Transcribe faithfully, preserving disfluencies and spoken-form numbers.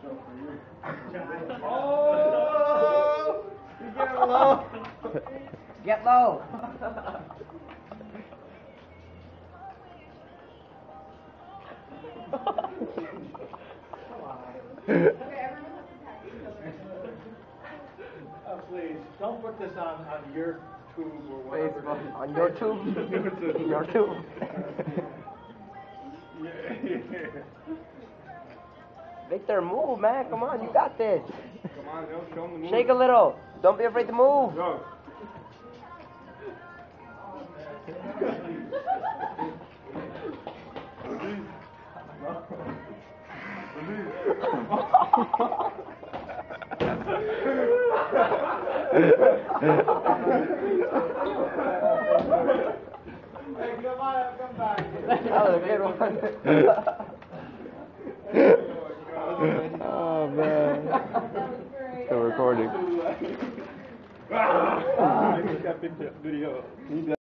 Oh! You get low. Get low. Oh, please, don't put this on, on your tube or whatever. Facebook. On your tube? Your tube. Your tube. Yeah. Victor, move, man. Come on, you got this. Come on, go, show them the move. Shake a little. Don't be afraid to move. Go. Hey, come on, come back. That was a good one. Oh man. Still recording. Ah, I got video.